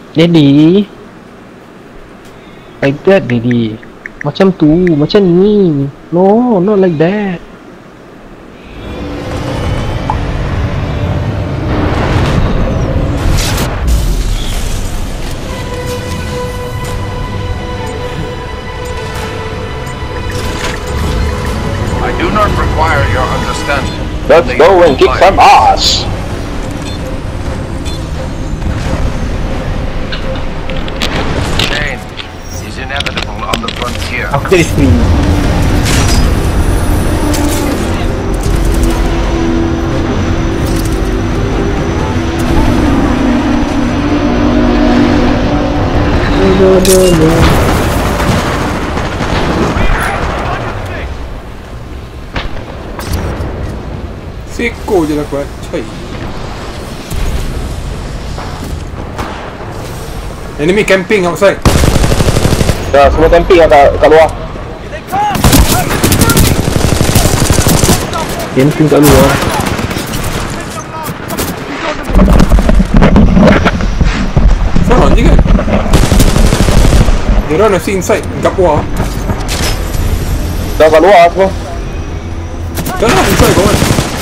Daddy, like that Daddy. Macam tu, macam ni. No, not like that. I do not require your understanding. Let's go and kick some ass. Change is inevitable on the frontier. Aku jadi screen. Seko je lah kuat. Cai. Enemy camping outside. Dah semua camping kat luar. Camping kat luar. Seorang je kan? Dia orang nasi inside kat luar. Dah kat luar semua. Dah lah inside kawan.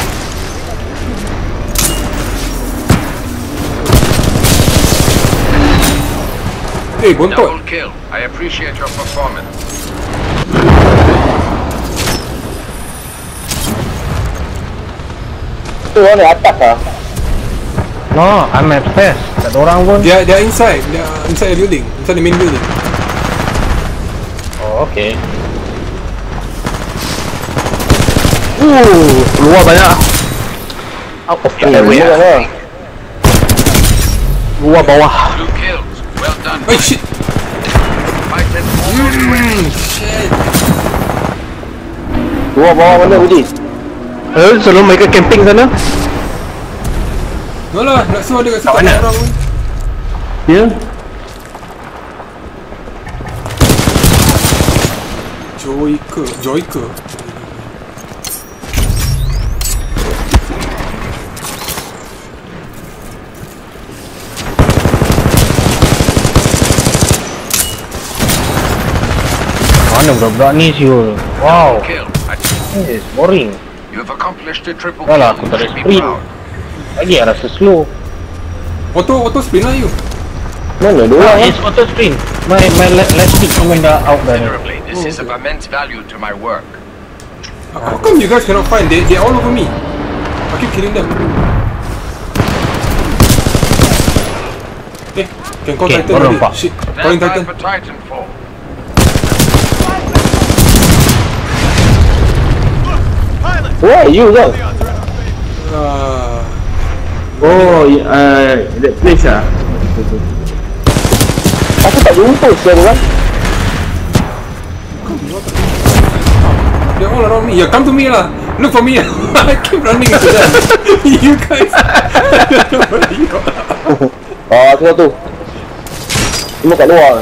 Eh, bontot. Double kill. I appreciate your performance. Tu orang ni atas lah. No, I'm at first. Tak ada orang pun. Dia inside. Dia inside the building. Inside the main building. Oh, okay. Luar banyak. Out of the way. Luar bawah. Two kills. Well done. Oh shit. Fight it almost ready. Shit. Luar bawah mana Budi? Selalu mereka camping sana. No lah, nak suruh dia kat situ Kat mana? orang pun. Ya. Joyker. Mana budak-budak ni siul. Wow. Kill. This is boring. You have accomplished a triple Dah lah, kill. aku tak ada You should be sprint. proud. Lagi lah rasa slow. Auto sprint lah you. Mana dua orang? It's auto sprint. My last stick pun dah out dah ni. Considerably. This is of immense value to my work. How come you guys cannot find? They all over me. I keep killing them. Eh, can call Okay, Titan baru already. nampak. Shit, Stand calling by Titan. for Titanfall. Where are you kau? Oh, that place ah. Aku tak jumpa siapa kan? They're all around me. Yeah, come to me lah. Look for me. I keep running into them. You guys. Oh, tu tu. Semua kat luar.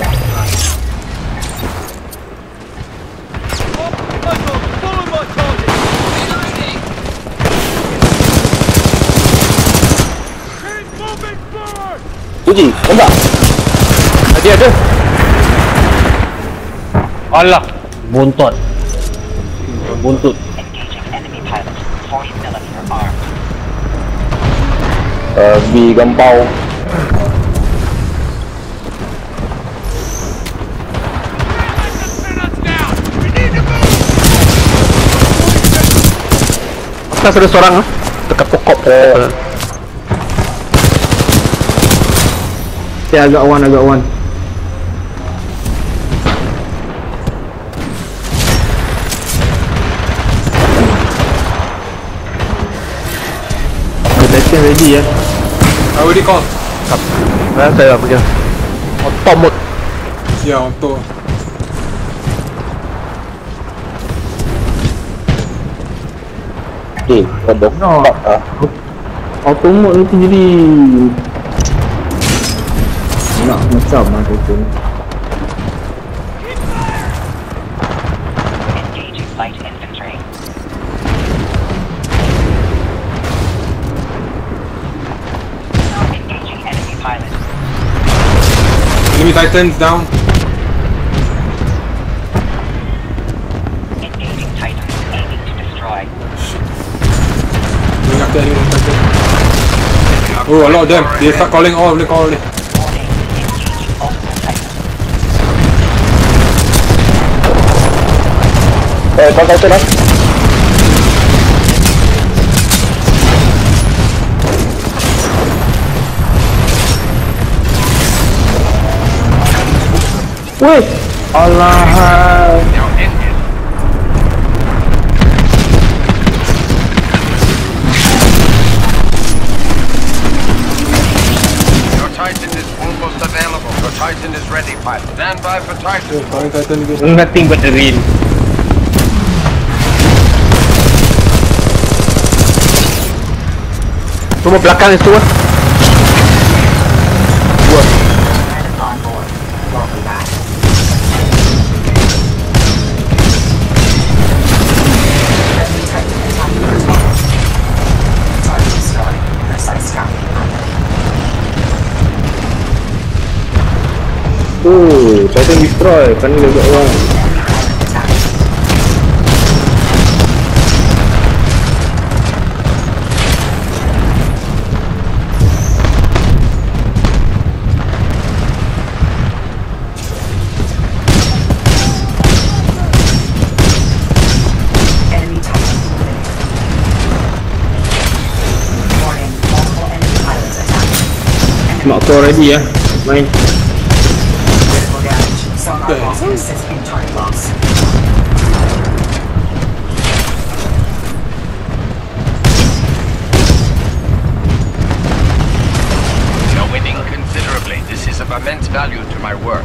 Uji, nampak? Ada. Alah, bontot. Buntut. B gempau. Atas ada seorang ah. Dekat pokok. Dia agak one. Protection ready ya. I already called. Dah saya dah pergi. Auto mode. Yeah, auto. Okay, ada. No. Ah. Auto mode nanti jadi nak macam ada tu. Engaging light infantry. Engaging enemy pilot. Enemy Titans down. Engaging Titan. Aiming to destroy. Going after enemy Titan. Oh, a lot of them. They start calling all. They call it. Warning. Engaging multiple Titans. Kau Titan lah. Weh, Allah. Now end it. Your Titan is almost available. Your Titan is ready, pilot. Stand by for Titan. Oh, calling Titan again. Nothing but the rain. Semua belakang itu lah. On board. Welcome back. Enemy Titan attacking our target. Target destroyed. Precise target. Oh, Titan destroy. Kan ni lagi orang. Enemy pilot attack. Enemy Titan eliminated. Warning. Multiple enemy pilots attacking. Mak kau ready ya. Main. Critical damage. Sonar loss can assist in target loss. You're winning considerably. This is of immense value to my work.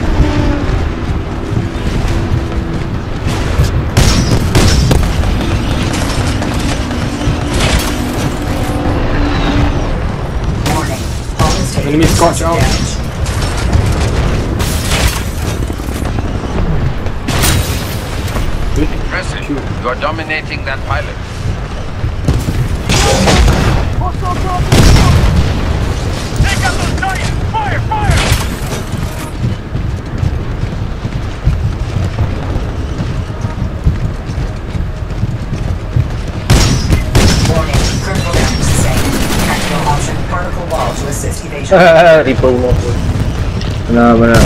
Warning. Hull is taking Enemy Scorch out. damage. Impressive. You're dominating that pilot. Take out those Titans! Fire! Fire! Warning. Critical damage sustained. Tactical option. Particle wall to assist evasion. Reaper motor. Benar.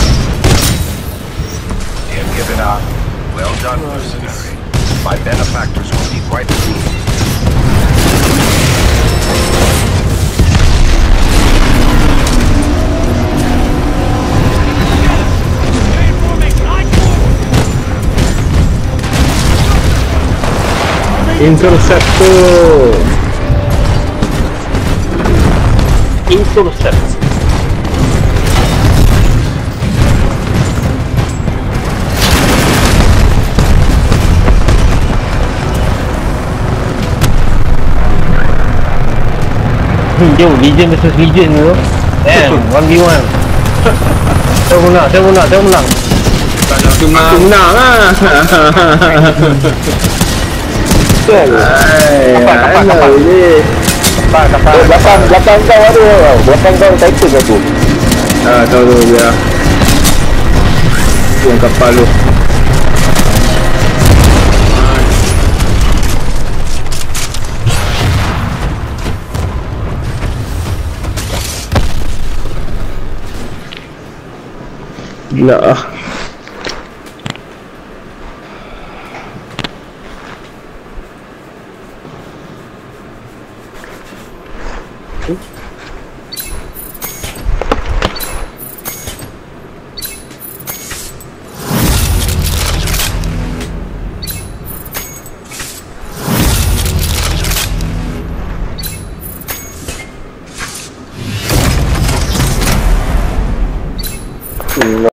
You have given up. Well done, mercenary. My benefactors will be quite pleased. Interceptor. Intercept. Jom, Legion versus Legion tu. Damn, 1v1. Saya menang. Tak nak tu Aku menang. menang lah. Kapal. je. Kapal. Belakang kau ada. Belakang kau Titan aku. Tahu biar. Yang kapal tu. Gila ah.